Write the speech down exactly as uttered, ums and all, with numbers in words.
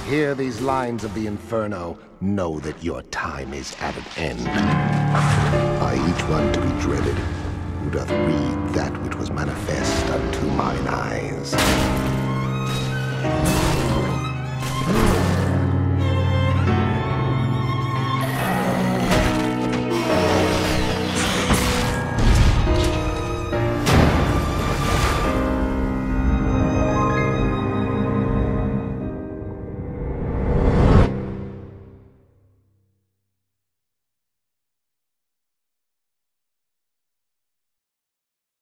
hear these lines of the Inferno, know that your time is at an end. By each one to be dreaded, who doth read that which was manifest unto mine eyes.